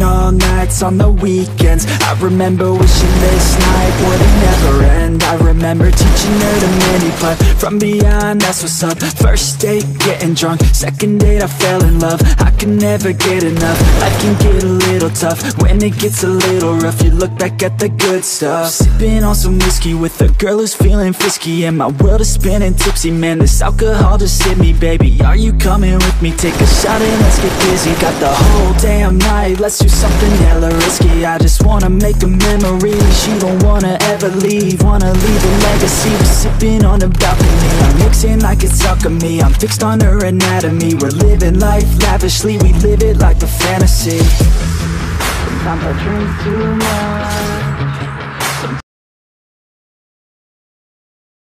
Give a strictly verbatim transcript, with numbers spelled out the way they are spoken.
all nights on the weekends. I remember wishing this night wouldn't never end. I remember teaching her to mini but from beyond, that's what's up. First date, getting drunk. Second date, I fell in love. I can never get enough. Life can get a little tough when it gets a little rough. You look back at the good stuff. Sipping on some whiskey with a girl who's feeling frisky, and my world is spinning tipsy. Man, this alcohol just hit me, baby. Are you coming with me? Take a shot and let's get busy. Got the whole damn night, let's do something hella risky. I just wanna make a memory. She don't wanna ever leave, wanna leave a legacy. We're sipping on the balcony, I'm mixing like it's alchemy. I'm fixed on her anatomy. We're living life lavishly, we live it like a fantasy. Sometimes I drink too much,